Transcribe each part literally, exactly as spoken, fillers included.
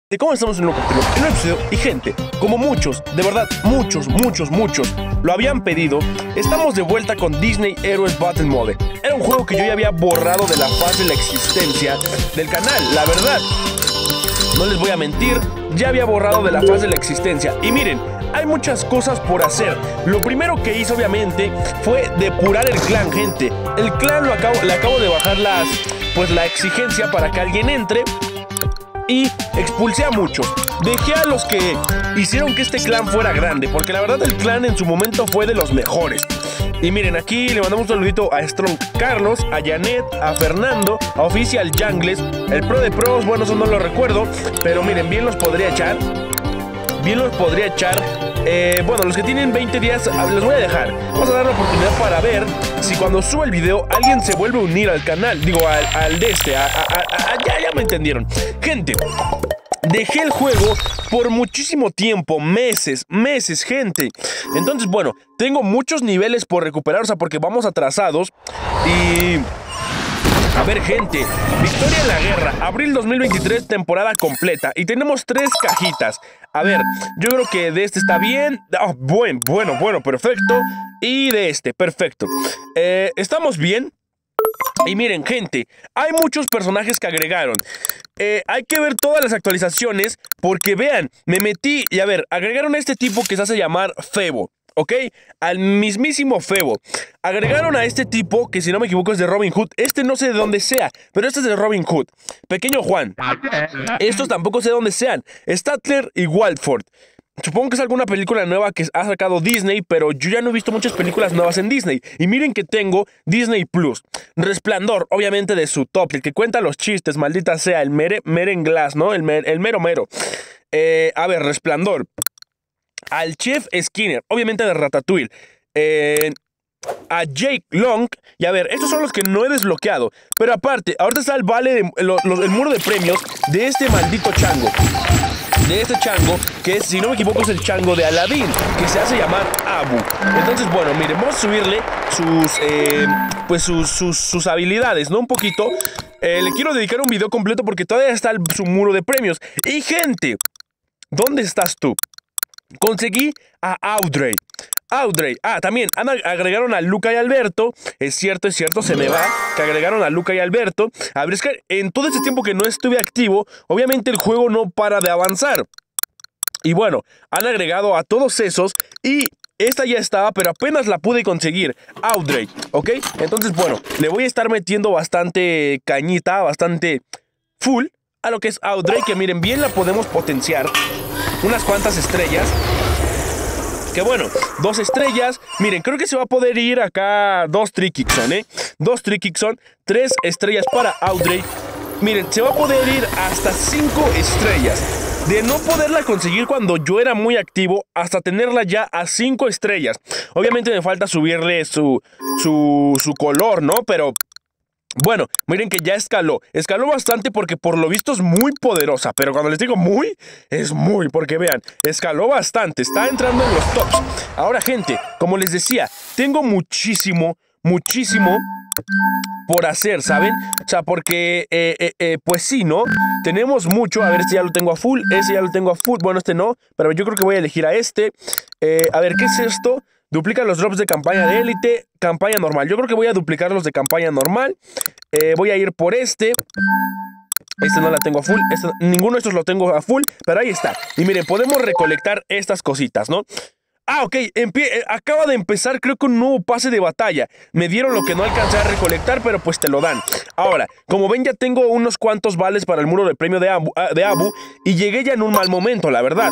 ¿Cómo estamos en un nuevo capítulo? En un episodio y gente, como muchos, de verdad, muchos, muchos, muchos lo habían pedido, estamos de vuelta con Disney Heroes Battle Mode. Era un juego que yo ya había borrado de la faz de la existencia del canal, la verdad. No les voy a mentir, ya había borrado de la faz de la existencia. Y miren, hay muchas cosas por hacer. Lo primero que hice, obviamente, fue depurar el clan, gente. El clan lo acabo, le acabo de bajar las, pues, la exigencia para que alguien entre. Y expulsé a muchos. Dejé a los que hicieron que este clan fuera grande, porque la verdad el clan en su momento fue de los mejores. Y miren, aquí le mandamos un saludito a Strong Carlos, a Janet, a Fernando, a Official Jungles, el pro de pros, bueno, eso no lo recuerdo, pero miren, bien los podría echar. Bien los podría echar. Eh, bueno, los que tienen veinte días les voy a dejar. Vamos a dar la oportunidad para ver si cuando suba el video alguien se vuelve a unir al canal. Digo, al, al de este. A, a, a, a, ya, ya me entendieron. Gente, dejé el juego por muchísimo tiempo. Meses, meses, gente. Entonces, bueno, tengo muchos niveles por recuperar. O sea, porque vamos atrasados. Y... a ver, gente, Victoria en la Guerra, abril dos mil veintitrés, temporada completa. Y tenemos tres cajitas. A ver, yo creo que de este está bien. Oh, bueno, bueno, bueno, perfecto. Y de este, perfecto. Eh, ¿Estamos bien? Y miren, gente, hay muchos personajes que agregaron. Eh, hay que ver todas las actualizaciones porque, vean, me metí y, a ver, agregaron a este tipo que se hace llamar Febo. ¿Ok? Al mismísimo Febo. Agregaron a este tipo, que si no me equivoco es de Robin Hood. Este no sé de dónde sea, pero este es de Robin Hood. Pequeño Juan. Estos tampoco sé de dónde sean. Statler y Walford. Supongo que es alguna película nueva que ha sacado Disney, pero yo ya no he visto muchas películas nuevas en Disney. Y miren que tengo Disney Plus. Resplandor, obviamente de su top, el que cuenta los chistes, maldita sea, el mere, merenglas, ¿no? El, mer, el mero mero. Eh, a ver, Resplandor. Al Chef Skinner, obviamente de Ratatouille. Eh, a Jake Long. Y a ver, estos son los que no he desbloqueado. Pero aparte, ahorita está el vale de, lo, lo, el muro de premios de este maldito chango. De este chango, que es, si no me equivoco, es el chango de Aladdin, que se hace llamar Abu. Entonces, bueno, miren, vamos a subirle sus, eh, pues sus, sus, sus habilidades, ¿no? Un poquito. Eh, le quiero dedicar un video completo porque todavía está el, su muro de premios. Y gente, ¿dónde estás tú? Conseguí a Audrey. Audrey. Ah, también agregaron a Luca y Alberto. Es cierto, es cierto, se me va que agregaron a Luca y Alberto. A ver, es que en todo este tiempo que no estuve activo, obviamente el juego no para de avanzar. Y bueno, han agregado a todos esos y esta ya estaba, pero apenas la pude conseguir. Audrey, ¿ok? Entonces, bueno, le voy a estar metiendo bastante cañita, bastante full a lo que es Audrey, que miren, bien la podemos potenciar. Unas cuantas estrellas. Que bueno, dos estrellas. Miren, creo que se va a poder ir acá dos Trickixon, ¿eh? Dos Trickixon, tres estrellas para Audrey. Miren, se va a poder ir hasta cinco estrellas. De no poderla conseguir cuando yo era muy activo, hasta tenerla ya a cinco estrellas. Obviamente me falta subirle su, su, su color, ¿no? Pero... bueno, miren que ya escaló. Escaló bastante porque por lo visto es muy poderosa. Pero cuando les digo muy, es muy. Porque vean, escaló bastante. Está entrando en los tops. Ahora, gente, como les decía, tengo muchísimo, muchísimo por hacer, ¿saben? O sea, porque, eh, eh, eh, pues sí, ¿no? Tenemos mucho. A ver, este ya lo tengo a full. Este ya lo tengo a full. Bueno, este no. Pero yo creo que voy a elegir a este. Eh, a ver, ¿qué es esto? Duplica los drops de campaña de élite, campaña normal. Yo creo que voy a duplicar los de campaña normal. Eh, voy a ir por este. Este no la tengo a full. Este, ninguno de estos lo tengo a full. Pero ahí está. Y miren, podemos recolectar estas cositas, ¿no? Ah, ok. Eh, acaba de empezar, creo que un nuevo pase de batalla. Me dieron lo que no alcancé a recolectar, pero pues te lo dan. Ahora, como ven, ya tengo unos cuantos vales para el muro de premio de Abu, de Abu. Y llegué ya en un mal momento, la verdad.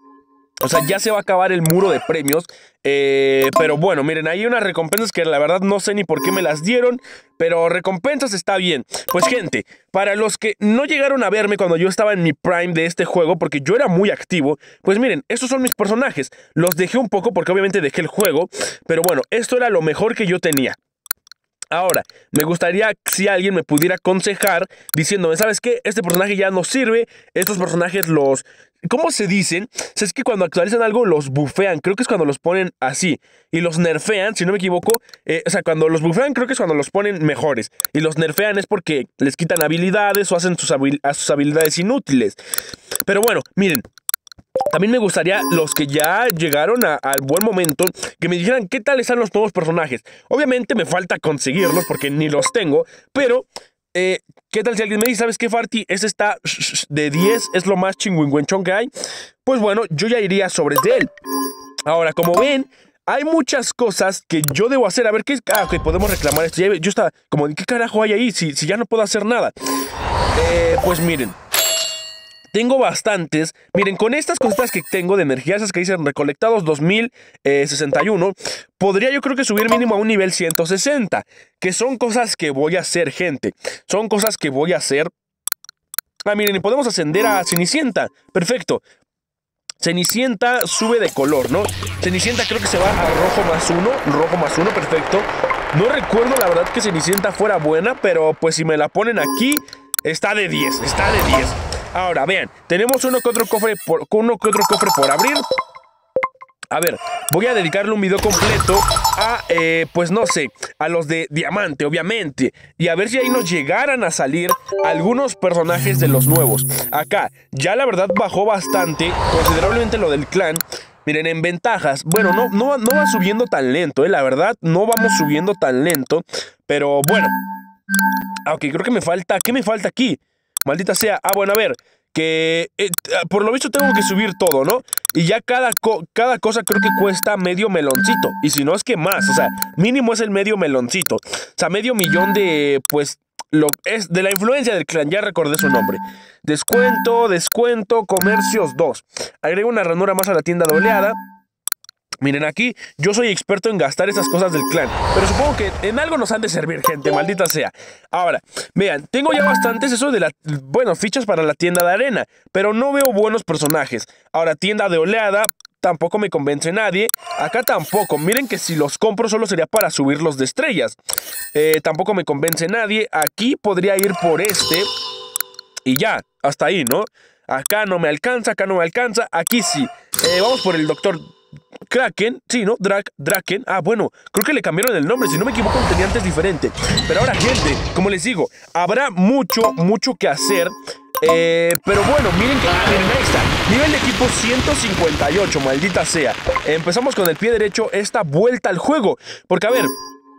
O sea, ya se va a acabar el muro de premios. Eh, pero bueno, miren, hay unas recompensas que la verdad no sé ni por qué me las dieron. Pero recompensas está bien. Pues gente, para los que no llegaron a verme cuando yo estaba en mi prime de este juego, porque yo era muy activo, pues miren, estos son mis personajes. Los dejé un poco porque obviamente dejé el juego. Pero bueno, esto era lo mejor que yo tenía. Ahora, me gustaría si alguien me pudiera aconsejar diciéndome, ¿sabes qué? Este personaje ya no sirve, estos personajes los... ¿Cómo se dicen? O sea, es que cuando actualizan algo los bufean, creo que es cuando los ponen así. Y los nerfean, si no me equivoco. Eh, o sea, cuando los bufean creo que es cuando los ponen mejores. Y los nerfean es porque les quitan habilidades o hacen sus, habil a sus habilidades inútiles. Pero bueno, miren. También me gustaría los que ya llegaron al buen momento que me dijeran qué tal están los nuevos personajes. Obviamente me falta conseguirlos porque ni los tengo, pero eh, ¿qué tal si alguien me dice, ¿sabes qué, Farty? Este está de diez, es lo más chingüengüenchón que hay. Pues bueno, yo ya iría sobre de él. Ahora, como ven, hay muchas cosas que yo debo hacer. A ver, ¿qué es? Ah, ok, podemos reclamar esto. Yo estaba como, ¿qué carajo hay ahí si, si ya no puedo hacer nada? Eh, pues miren. Tengo bastantes. Miren, con estas cositas que tengo de energía, esas que dicen recolectados dos mil sesenta y uno, podría yo creo que subir mínimo a un nivel ciento sesenta. Que son cosas que voy a hacer, gente. Son cosas que voy a hacer. Ah, miren, y podemos ascender a Cenicienta. Perfecto. Cenicienta sube de color, ¿no? Cenicienta creo que se va a rojo más uno. Rojo más uno, perfecto. No recuerdo la verdad que Cenicienta fuera buena, pero pues si me la ponen aquí, está de diez, está de diez. Ahora, vean, tenemos uno que otro cofre por, uno que otro cofre por abrir. A ver, voy a dedicarle un video completo a, eh, pues no sé, a los de diamante, obviamente. Y a ver si ahí nos llegaran a salir algunos personajes de los nuevos. Acá, ya la verdad bajó bastante, considerablemente lo del clan. Miren, en ventajas, bueno, no, no, no va subiendo tan lento, eh, la verdad, no vamos subiendo tan lento. Pero bueno, ok, creo que me falta, ¿qué me falta aquí? Maldita sea. Ah, bueno, a ver, que eh, por lo visto tengo que subir todo, ¿no? Y ya cada, co cada cosa creo que cuesta medio meloncito. Y si no es que más, o sea, mínimo es el medio meloncito. O sea, medio millón de, pues, lo es de la influencia del clan, ya recordé su nombre. Descuento, descuento, comercios dos. Agrego una ranura más a la tienda de oleada. Miren, aquí yo soy experto en gastar esas cosas del clan, pero supongo que en algo nos han de servir, gente, maldita sea. Ahora, vean, tengo ya bastantes eso de la... Bueno, fichas para la tienda de arena, pero no veo buenos personajes. Ahora, tienda de oleada, tampoco me convence nadie. Acá tampoco, miren que si los compro solo sería para subirlos de estrellas. Eh, tampoco me convence nadie. Aquí podría ir por este y ya, hasta ahí, ¿no? Acá no me alcanza, acá no me alcanza, aquí sí. Eh, vamos por el doctor... Kraken, sí, ¿no? Dra Draken. Ah, bueno, creo que le cambiaron el nombre. Si no me equivoco, lo tenía antes diferente. Pero ahora, gente, como les digo, habrá mucho, mucho que hacer. Eh, pero bueno, miren que... Ah, miren, ahí está. Nivel de equipo ciento cincuenta y ocho, maldita sea. Empezamos con el pie derecho esta vuelta al juego. Porque, a ver...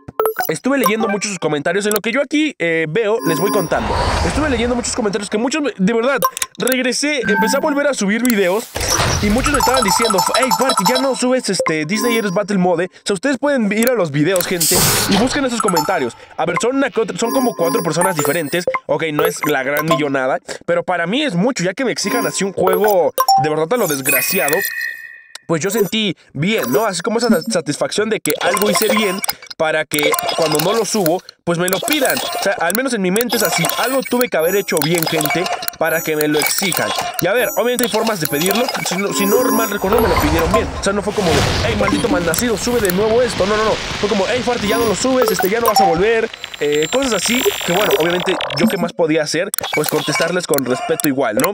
Estuve leyendo muchos sus comentarios. En lo que yo aquí eh, veo, les voy contando. Estuve leyendo muchos comentarios que muchos, de verdad, regresé, empecé a volver a subir videos. Y muchos me estaban diciendo, hey, Farty, ya no subes este Disney Heroes Battle Mode. O sea, ustedes pueden ir a los videos, gente, y busquen esos comentarios. A ver, son, una, son como cuatro personas diferentes. Ok, no es la gran millonada, pero para mí es mucho, ya que me exijan así un juego de verdad a lo desgraciado. Pues yo sentí bien, ¿no? Así como esa satisfacción de que algo hice bien para que cuando no lo subo, pues me lo pidan. O sea, al menos en mi mente es así. Algo tuve que haber hecho bien, gente, para que me lo exijan. Y a ver, obviamente hay formas de pedirlo. Si no, si no mal recuerdo, me lo pidieron bien. O sea, no fue como de, hey, maldito malnacido, sube de nuevo esto. No, no, no. Fue como, hey, Farty, ya no lo subes, este, ya no vas a volver. Eh, cosas así que, bueno, obviamente yo qué más podía hacer, pues contestarles con respeto igual, ¿no?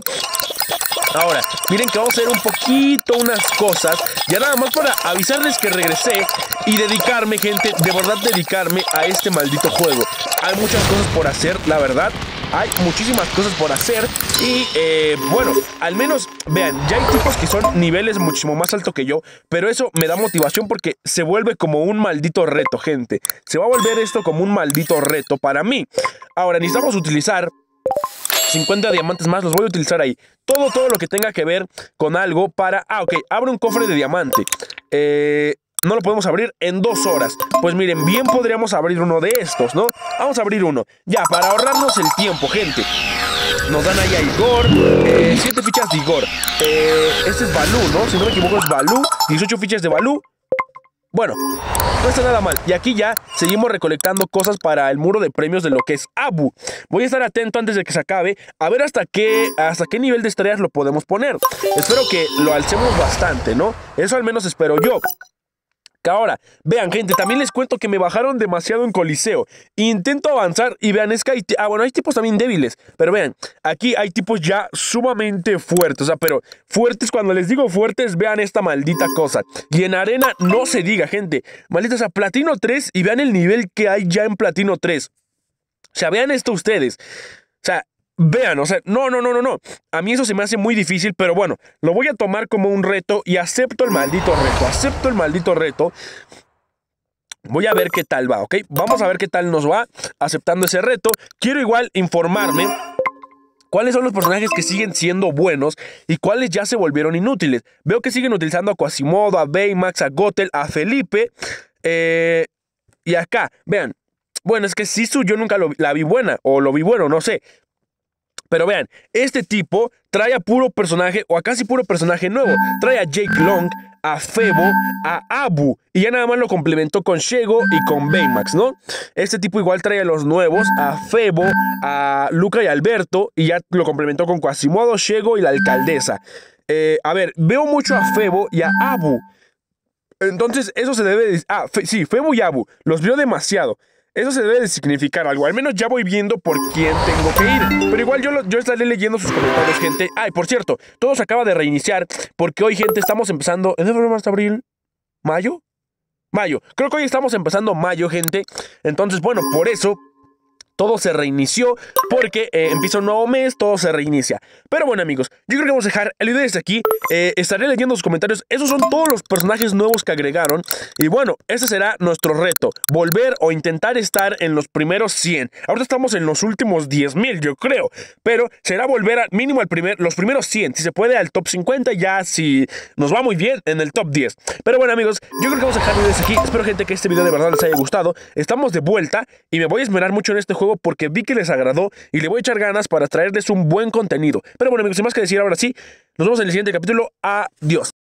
Ahora, miren que vamos a hacer un poquito unas cosas, ya nada más para avisarles que regresé y dedicarme, gente, de verdad dedicarme a este maldito juego. Hay muchas cosas por hacer, la verdad, hay muchísimas cosas por hacer y, eh, bueno, al menos, vean, ya hay tipos que son niveles muchísimo más altos que yo, pero eso me da motivación porque se vuelve como un maldito reto, gente. Se va a volver esto como un maldito reto para mí. Ahora, necesitamos utilizar cincuenta diamantes más, los voy a utilizar ahí. Todo, todo lo que tenga que ver con algo para... Ah, ok, abre un cofre de diamante. Eh... No lo podemos abrir en dos horas. Pues miren, bien podríamos abrir uno de estos, ¿no? Vamos a abrir uno. Ya, para ahorrarnos el tiempo, gente. Nos dan ahí a Igor. Eh, siete fichas de Igor. Eh, este es Balú, ¿no? Si no me equivoco es Balú. dieciocho fichas de Balú. Bueno, no está nada mal. Y aquí ya seguimos recolectando cosas para el muro de premios de lo que es Abu. Voy a estar atento antes de que se acabe, a ver hasta qué, hasta qué nivel de estrellas lo podemos poner. Espero que lo alcemos bastante, ¿no? Eso al menos espero yo. Que ahora, vean, gente, también les cuento que me bajaron demasiado en Coliseo. Intento avanzar y vean, es que hay... Ah, bueno, hay tipos también débiles. Pero vean, aquí hay tipos ya sumamente fuertes. O sea, pero fuertes, cuando les digo fuertes, vean esta maldita cosa. Y en arena no se diga, gente. Maldita, o sea, Platino tres y vean el nivel que hay ya en Platino tres. O sea, vean esto ustedes. O sea... Vean, o sea, no, no, no, no, no. A mí eso se me hace muy difícil, pero bueno, lo voy a tomar como un reto y acepto el maldito reto, acepto el maldito reto. Voy a ver qué tal va, ¿ok? Vamos a ver qué tal nos va aceptando ese reto. Quiero igual informarme cuáles son los personajes que siguen siendo buenos y cuáles ya se volvieron inútiles. Veo que siguen utilizando a Quasimodo, a Baymax, a Gothel, a Felipe. Eh, y acá, vean. Bueno, es que Sisu yo nunca lo, la vi buena, o lo vi bueno, no sé. Pero vean, este tipo trae a puro personaje, o a casi puro personaje nuevo. Trae a Jake Long, a Febo, a Abu. Y ya nada más lo complementó con Shego y con Baymax, ¿no? Este tipo igual trae a los nuevos, a Febo, a Luca y Alberto. Y ya lo complementó con Quasimodo, Shego y la alcaldesa. Eh, a ver, veo mucho a Febo y a Abu. Entonces, eso se debe de... Ah, fe, sí, Febo y Abu. Los veo demasiado. Eso se debe de significar algo. Al menos ya voy viendo por quién tengo que ir. Pero igual yo, lo, yo estaré leyendo sus comentarios, gente. Ay, por cierto, todo se acaba de reiniciar. Porque hoy, gente, estamos empezando... ¿En febrero, marzo, abril? ¿Mayo? Mayo. Creo que hoy estamos empezando mayo, gente. Entonces, bueno, por eso... todo se reinició porque eh, empieza un nuevo mes, todo se reinicia. Pero bueno, amigos, yo creo que vamos a dejar el video desde aquí. eh, Estaré leyendo sus comentarios. Esos son todos los personajes nuevos que agregaron. Y bueno, ese será nuestro reto: volver o intentar estar en los primeros cien. Ahora estamos en los últimos diez mil, yo creo. Pero será volver al mínimo al primer, los primeros cien. Si se puede al top cincuenta, ya si nos va muy bien en el top diez. Pero bueno, amigos, yo creo que vamos a dejar el video desde aquí. Espero, gente, que este video de verdad les haya gustado. Estamos de vuelta y me voy a esmerar mucho en este juego porque vi que les agradó y le voy a echar ganas para traerles un buen contenido. Pero bueno, amigos, sin más que decir, ahora sí, nos vemos en el siguiente capítulo. Adiós.